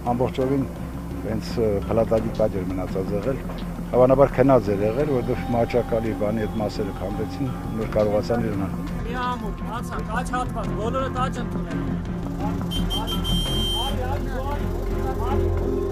ամբողջովին հենց փլատակի տակ էր մնացած եղել, հավանաբար քնած էր եղել, որովհետև մահճակալի բանի այդ մասերը քանդեցին, նոր կարողացան իրանալ։ Մի ամուր, ացանք, աչ հատված, բոլորը տաճ ընդունել։